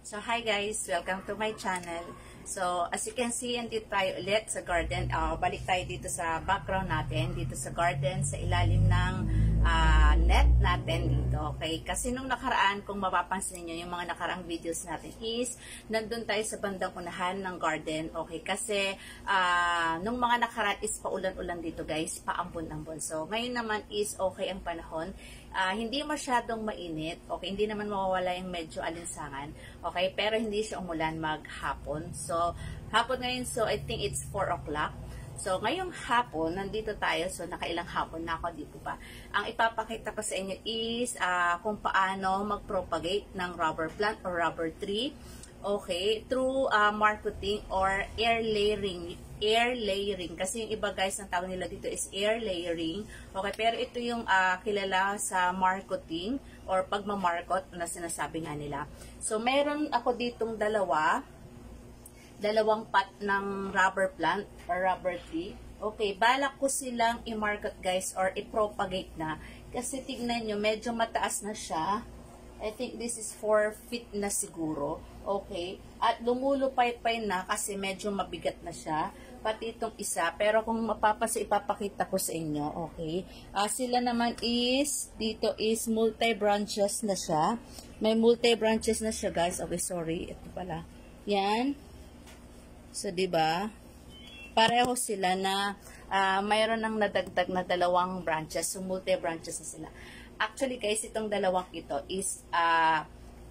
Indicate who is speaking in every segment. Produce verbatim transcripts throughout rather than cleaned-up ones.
Speaker 1: So, hi guys! Welcome to my channel. So, as you can see, andito tayo ulit sa garden. Uh, balik tayo dito sa background natin, dito sa garden, sa ilalim ng uh, net natin dito. Okay? Kasi nung nakaraan, kung mapapansin niyo yung mga nakaraang videos natin is, nandun tayo sa bandang unahan ng garden. Okay? Kasi, uh, nung mga nakaraan is paulan-ulan dito guys, paambon-ambon. So, ngayon naman is okay ang panahon. Uh, hindi masyadong mainit, okay, hindi naman mawawala yung medyo alinsangan, okay, pero hindi siya umulan maghapon. So, hapon ngayon, so I think it's four o'clock. So, ngayong hapon, nandito tayo, so nakailang hapon na ako dito pa. Ang ipapakita ko sa inyo is uh, kung paano mag-propagate ng rubber plant or rubber tree, okay, through uh, marketing or air layering. Air layering. Kasi yung iba guys, ang tawag nila dito is air layering. Okay, pero ito yung uh, kilala sa marketing or pagmamarkot na sinasabi nga nila. So, meron ako ditong dalawa. Dalawang pot ng rubber plant or rubber tree. Okay, balak ko silang i-market guys or i-propagate na. Kasi tignan nyo, medyo mataas na siya. I think this is four feet na siguro. Okay. At lumulupay-pay na kasi medyo mabigat na siya. Pati itong isa. Pero kung mapapasa, ipapakita ko sa inyo. Okay. Uh, sila naman is, dito is multi-branches na siya. May multi-branches na siya guys. Okay, sorry. Ito pala. Yan. So, diba? Pareho sila na uh, mayroon ng nadagdag na dalawang branches. So, multi-branches na sila. Actually guys, itong dalawang ito is uh,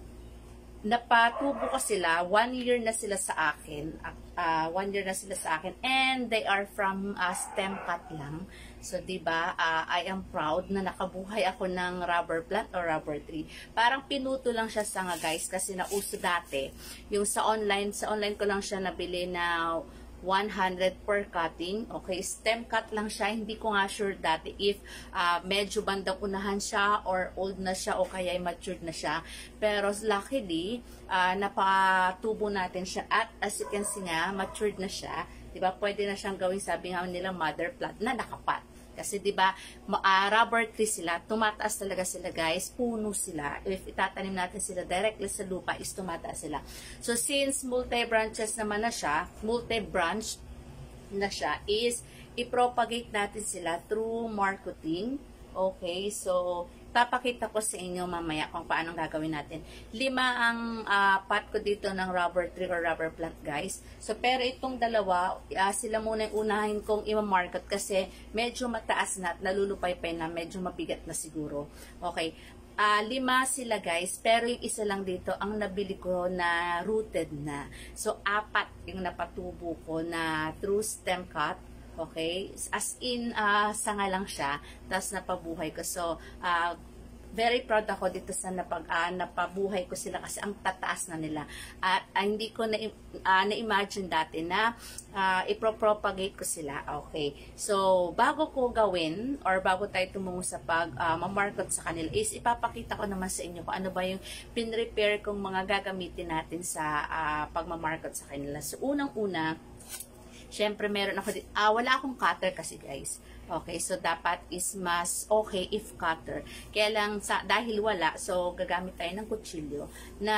Speaker 1: napatubo ko sila. One year na sila sa akin. Uh, one year na sila sa akin. And they are from uh, stem cut lang. So, diba, uh, I am proud na nakabuhay ako ng rubber plant or rubber tree. Parang pinuto lang siya sa nga guys kasi nauso dati. Yung sa online, sa online ko lang siya nabili na one hundred per cutting. Okay, stem cut lang siya. Hindi ko nga sure dati if uh, medyo bandang unahan siya or old na siya o kaya matured na siya. Pero luckily, uh, napatubo natin siya at as you can see nga, matured na siya. Diba? Pwede na siyang gawin, sabi nga nila, mother plant na nakapat. Kasi diba, uh, rubber tree sila, tumataas talaga sila guys, puno sila. If itatanim natin sila directly sa lupa, is tumataas sila. So since multi-branches naman na siya, multi-branch na siya, is i-propagate natin sila through marketing. Okay, so papakita ko sa inyo mamaya kung paano gagawin natin. Lima ang uh, pot ko dito ng rubber tree or rubber plant guys. So pero itong dalawa, uh, sila muna yung unahin kong i-market kasi medyo mataas na at nalulupay-pay na, medyo mabigat na siguro. Okay, uh, lima sila guys, pero yung isa lang dito ang nabili ko na rooted na. So apat yung napatubo ko na through stem cut. Okay? As in, uh, sanga lang siya. Tapos napabuhay ko. So, uh, very proud ako dito sa napag, uh, napabuhay ko sila kasi ang tataas na nila. At uh, hindi ko na-imagine uh, na dati na uh, ipro-propagate ko sila. Okay. So, bago ko gawin or bago tayo tumungo sa pag-market uh, sa kanila is ipapakita ko naman sa inyo kung ano ba yung pin-repair kong mga gagamitin natin sa uh, pag-market sa kanila. So, unang-una, syempre, meron ako dito. Ah, wala akong cutter kasi, guys. Okay, so dapat is mas okay if cutter. Kaya lang, sa, dahil wala, so gagamit tayo ng kutsilyo na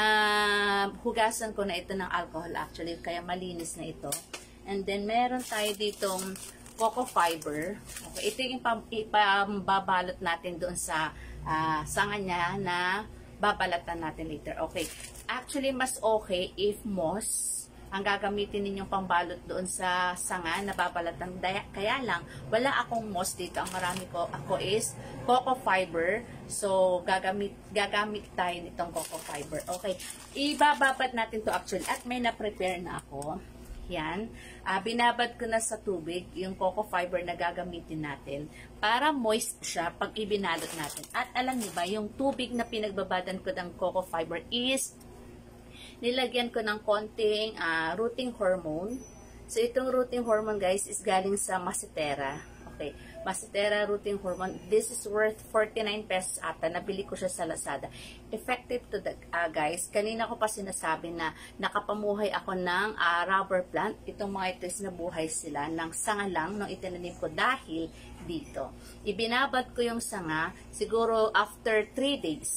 Speaker 1: hugasan ko na ito ng alcohol actually, kaya malinis na ito. And then, meron tayo ditong coco fiber. Okay, ito yung ipambabalot natin doon sa uh, sanga niya na babalatan natin later. Okay, actually, mas okay if moss ang gagamitin ninyong pambalot doon sa sanga na babalatan. Kaya lang, wala akong moss dito. Ang marami ko, ako is coco fiber. So, gagamit, gagamit tayo nitong coco fiber. Okay, ibababad natin to actually. At may na-prepare na ako. Yan. Uh, binabad ko na sa tubig yung coco fiber na gagamitin natin para moist siya pag ibinalot natin. At alam niyo ba, yung tubig na pinagbabadan ko ng coco fiber is nilagyan ko ng konting uh, rooting hormone. So, itong rooting hormone, guys, is galing sa Macetera. Okay. Macetera rooting hormone. This is worth forty-nine pesos ata. Nabili ko siya sa Lazada. Effective to the, uh, guys. Kanina ko pa sinasabi na nakapamuhay ako ng uh, rubber plant. Itong mga ito is nabuhay sila ng sanga lang nung itinanim ko dahil dito. Ibinabad ko yung sanga siguro after three days.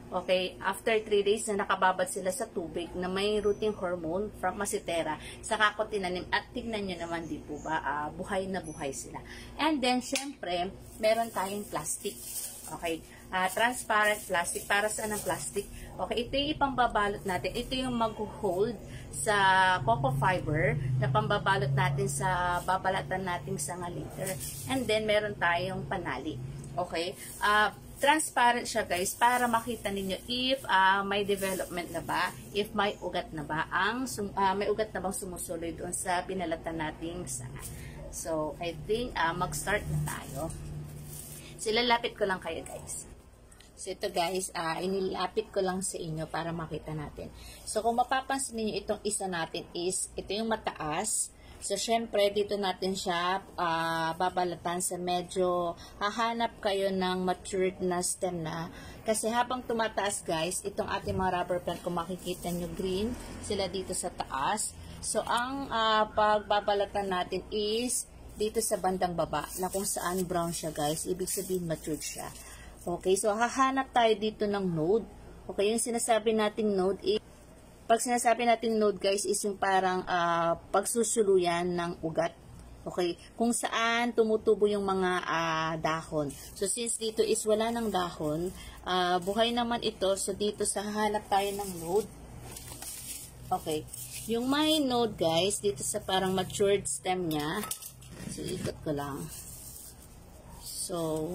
Speaker 1: Okay, after three days na nakababad sila sa tubig na may rooting hormone from Macitera, saka ko tinanim at tignan nyo naman, di po ba, uh, buhay na buhay sila. And then, syempre, meron tayong plastic. Okay, uh, transparent plastic. Para saan ang plastic? Okay, ito yung ipambabalot natin. Ito yung mag-hold sa coco fiber na pambabalot natin sa babalatan nating sanga later. And then, meron tayong panali. Okay, uh, transparent siya guys para makita ninyo if uh, may development na ba, if may ugat na ba ang uh, may ugat na bang sumusuloy doon sa pinalatan nating sanga. So I think uh, mag-start na tayo. Silalapit ko lang kayo guys. So ito guys, uh, inilapit ko lang sa inyo para makita natin. So kung mapapansin niyo itong isa natin is ito yung mataas. So, syempre, dito natin siya uh, babalatan sa medyo hahanap kayo ng matured na stem na. Kasi habang tumataas, guys, itong ating mga rubber plant, kung makikita nyo green, sila dito sa taas. So, ang uh, pagbabalatan natin is dito sa bandang baba, na kung saan brown siya, guys. Ibig sabihin, matured siya. Okay, so hahanap tayo dito ng node. Okay, yung sinasabi nating node is pag sinasabi natin node guys is yung parang uh, pagsusuluyan ng ugat. Okay? Kung saan tumutubo yung mga uh, dahon. So since dito is wala ng dahon, uh, buhay naman ito. So dito sa hahanap tayo ng node. Okay. Yung may node guys, dito sa parang matured stem niya. So ikot ko lang. So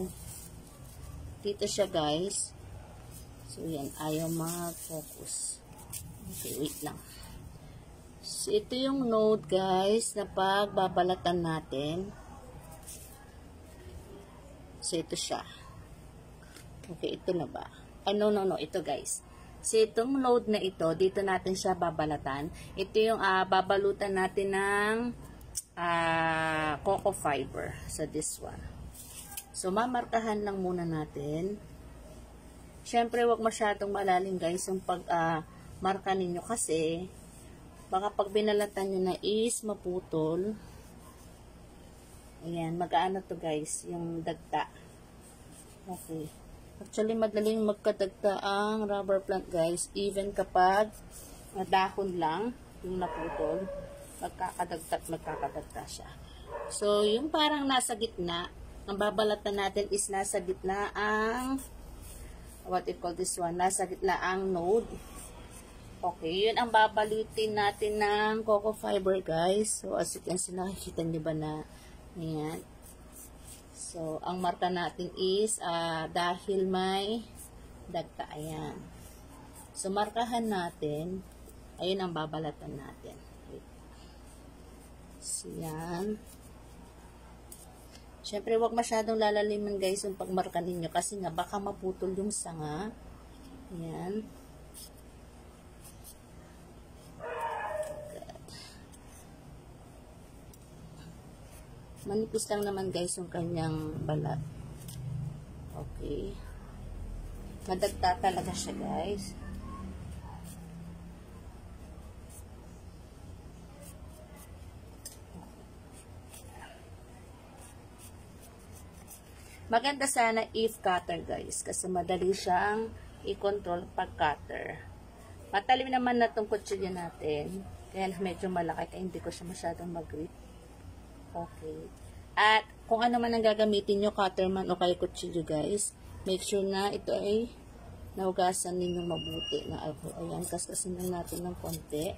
Speaker 1: dito siya guys. So yan, ayaw mag-focus. Okay, wait lang. So, ito yung node, guys, na pagbabalatan natin. So, ito siya. Okay, ito na ba? Ah, no, no, no. Ito, guys. So, itong node na ito, dito natin siya babalatan. Ito yung uh, babalutan natin ng uh, coco fiber. So, this one. So, mamarkahan lang muna natin. Siyempre, wag masyadong malalim, guys, yung pag... Uh, marka ninyo kasi baka pag binalatan nyo na is maputol. Ayan, mag-aano to guys, yung dagta. Okay. Actually, madaling magkadagta ang rubber plant guys, even kapag dahon lang yung naputol, magkakadagta at magkakadagta siya. So, yung parang nasa gitna, ang babalatan natin is nasa gitna ang what you call this one, nasa gitna ang node. Okay, yun ang babalutin natin ng coco fiber, guys. So, as you can see, nakikita nyo ba na, ayan. So, ang marka natin is, uh, dahil may dagta, ayan. So, markahan natin, ayun ang babalatan natin. Okay. So, yan. Siyempre, wag masyadong lalaliman, guys, yung pagmarka ninyo, kasi nga, baka maputol yung sanga. Ayan. Manipis lang naman guys yung kanyang balat. Okay. Madagta talaga siya guys. Maganda sana if cutter guys. Kasi madali siyang i-control pag cutter. Matalim naman na itong kutsilyo natin. Kaya medyo malaki. Kaya hindi ko siya masyadong mag-grip. Okay. At kung ano man ang gagamitin nyo, cutter man o kaya kutsilyo guys, make sure na ito ay nahugasan ninyong mabuti na alcohol. Ayan, kaskasin lang natin ng konti.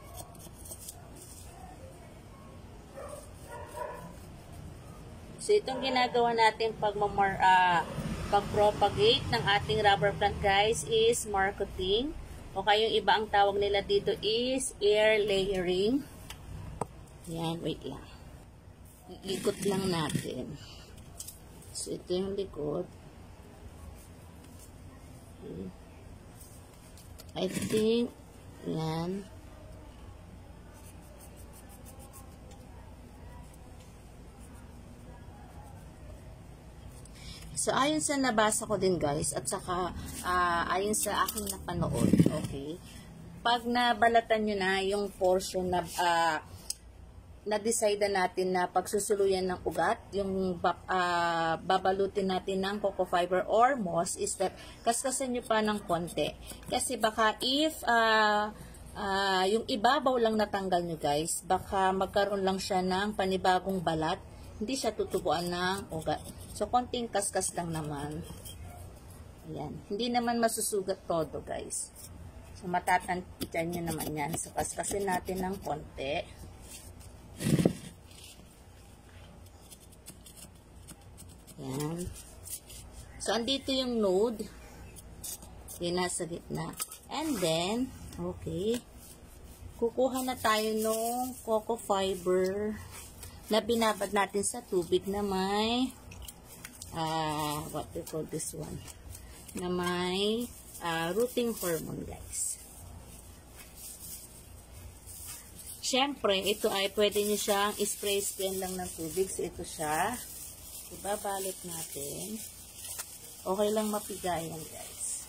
Speaker 1: So, itong ginagawa natin pag mamar, uh, pag-propagate ng ating rubber plant guys is marketing. O kaya yung iba ang tawag nila dito is air layering. Ayan, wait lang. Iikot lang natin. So, ito yung likod. Okay. I think, yan. So, ayon sa nabasa ko din guys, at saka uh, ayon sa aking napanood, okay, pag nabalatan nyo na yung portion na uh, na-decide na natin na pagsusuluyan ng ugat, yung uh, babalutin natin ng coco fiber or moss, is that kaskasan nyo pa ng konti. Kasi baka if uh, uh, yung ibabaw lang natanggal nyo guys, baka magkaroon lang siya ng panibagong balat, hindi siya tutubuan ng ugat. So, konting kaskas lang naman. Ayan. Hindi naman masusugat todo guys. So, matatantiyan nyo naman yan. So, kaskasin natin ng konti. Yan. So, andito yung node. Yan, nasa gitna. And then, okay. Kukuha na tayo ng coco fiber na binabad natin sa tubig na may uh, what we call this one? Na may uh, rooting hormone, guys. Siyempre, ito ay pwede nyo siyang spray-spray lang ng tubig. So, ito siya. Ibabalot natin. Okay lang mapigayan, guys.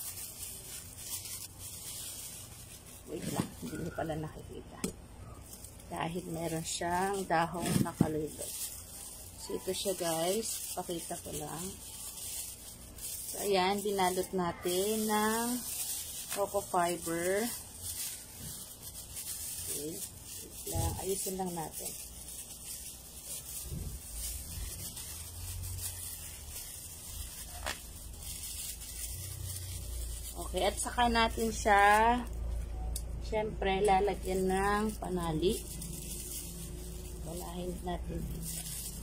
Speaker 1: Wait lang. Hindi nyo pala nakikita. Dahil meron siyang dahong nakalulog. So, ito siya, guys. Pakita ko lang. So, ayan. Binalot natin ng coco fiber. Okay. Lang, ayusin lang natin. Okay, at saka natin siya syempre lalagyan ng panali. Walahin natin dito.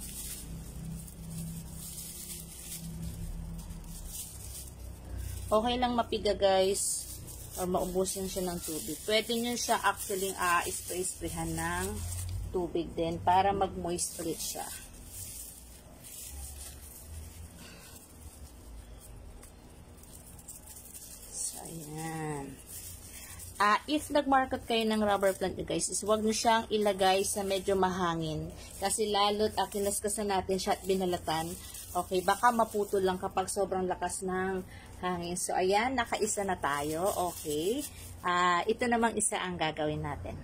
Speaker 1: Okay lang mapiga guys. Or maubusin siya ng tubig. Pwede nyo siya actually uh, spray-sprayhan ng tubig din para mag-moisture siya. So, ayan. Uh, if nag-market kayo ng rubber plant nyo guys, is huwag nyo siyang ilagay sa medyo mahangin. Kasi lalo't uh, kinaskasan natin siya at binalatan. Okay, baka maputol lang kapag sobrang lakas ng hangin. So, ayan, nakaisa na tayo. Okay. Uh, ito namang isa ang gagawin natin.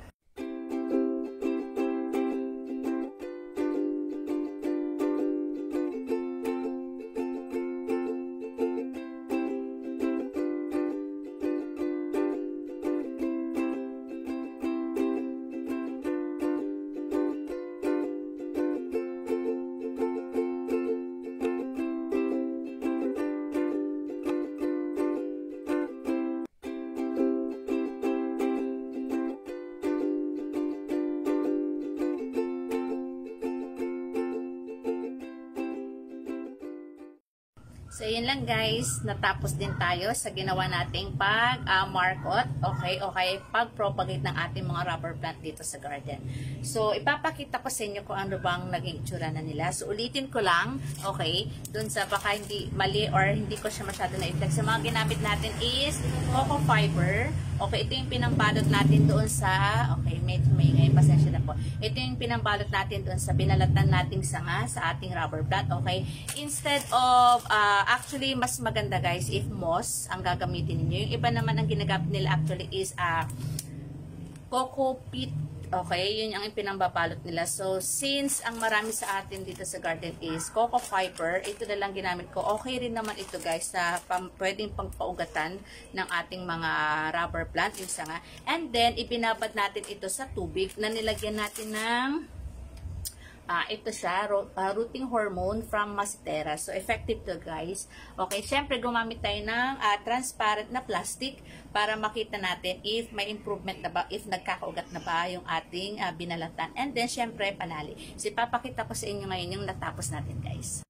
Speaker 1: So, yun lang guys. Natapos din tayo sa ginawa nating pag-markot. Uh, okay, okay. Pag-propagate ng ating mga rubber plant dito sa garden. So, ipapakita ko sa inyo kung ano bang naging itsura na nila. So, ulitin ko lang. Okay. Dun sa baka hindi mali or hindi ko siya masyado na-effect. Sa mga ginamit natin is coco fiber. Okay, ito yung pinambalot natin doon sa, okay, medyo may ngayon, pasensya na po. Ito yung pinambalot natin doon sa binalatan nating sanga sa ating rubber plant, okay? Instead of, uh, actually, mas maganda guys, if moss ang gagamitin niyo. Yung iba naman ang ginagamit nila actually is, uh, coco peat. Okay, yun ang pinambabalot nila. So, since ang marami sa atin dito sa garden is coco fiber, ito na lang ginamit ko. Okay rin naman ito guys, na pam, pwedeng pangpaugatan ng ating mga rubber plant, yung sanga. And then, ibinabad natin ito sa tubig na nilagyan natin ng Uh, ito siya, uh, rooting hormone from Masitera. So, effective to guys. Okay, syempre gumamit tayo ng uh, transparent na plastic para makita natin if may improvement na ba, if nagkakaugat na ba yung ating uh, binalatan. And then, syempre, panali. So, ipapakita ko sa inyo ngayon yung natapos natin guys.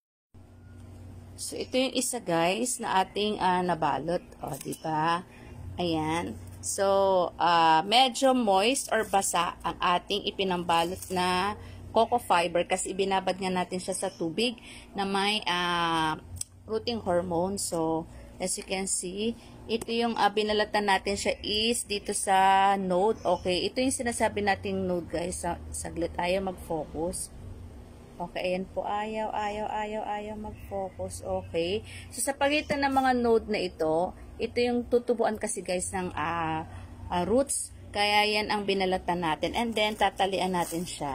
Speaker 1: So, ito yung isa guys na ating uh, nabalot. O, diba? Ayan. So, uh, medyo moist or basa ang ating ipinambalot na coco fiber kasi ibinabad nga natin siya sa tubig na may uh, rooting hormone. So, as you can see, ito yung uh, binalatan natin siya is dito sa node. Okay, ito yung sinasabi nating node guys. Sa, saglit, ayaw mag-focus. Okay, ayan po, ayaw, ayaw, ayaw, ayaw mag-focus. Okay, so sa pagitan ng mga node na ito, ito yung tutubuan kasi guys ng uh, uh, roots. Kaya yan ang binalatan natin. And then, tatalian natin siya.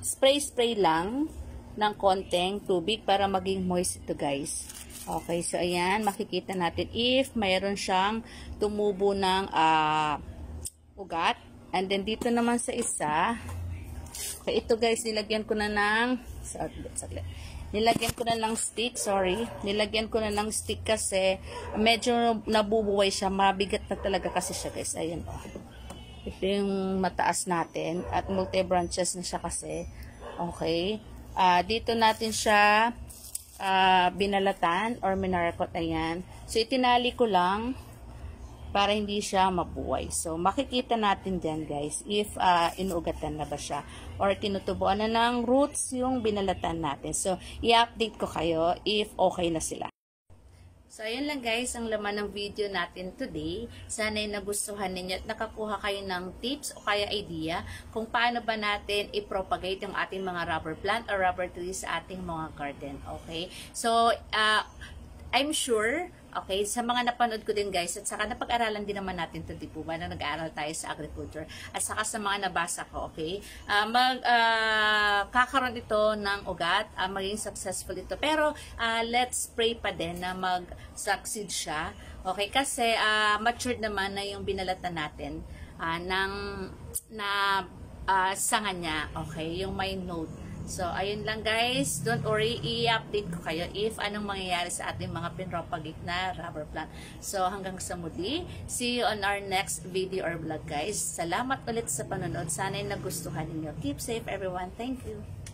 Speaker 1: spray-spray lang ng konting tubig para maging moist ito guys. Okay, so ayan, makikita natin if mayroon siyang tumubo ng uh, ugat. And then dito naman sa isa, okay, ito guys, nilagyan ko na ng, saglit, saglit. Nilagyan ko na ng stick, sorry. Nilagyan ko na ng stick kasi medyo nabubuhay siya. Mabigat na talaga kasi siya guys. Ayan oh. Ito yung mataas natin at multi-branches na siya kasi. Okay. Uh, dito natin siya uh, binalatan or minarakot. Ayan. So, itinali ko lang para hindi siya mabuhay. So, makikita natin dyan guys if uh, inuugatan na ba siya or tinutubuan na ng roots yung binalatan natin. So, i-update ko kayo if okay na sila. So, ayun lang guys ang laman ng video natin today. Sana'y nagustuhan ninyo at nakakuha kayo ng tips o kaya idea kung paano ba natin i-propagate yung ating mga rubber plant or rubber trees sa ating mga garden. Okay? So, uh, I'm sure, okay, sa mga napanood ko din guys, at saka napag-aralan din naman natin ito, di po ba, na nag-aaral tayo sa agriculture, at saka sa mga nabasa ko, okay, uh, mag, uh, kakaroon ito ng ugat, uh, maging successful ito, pero uh, let's pray pa din na mag-succeed siya, okay, kasi uh, matured naman na yung binalatan natin, uh, ng, na uh, sanga niya, okay, yung may node. So, ayun lang guys. Don't worry, i-update ko kayo if anong mangyayari sa ating mga pinropagate na rubber plant. So, hanggang sa muli. See you on our next video or vlog guys. Salamat ulit sa panonood. Sana'y nagustuhan ninyo. Keep safe everyone. Thank you.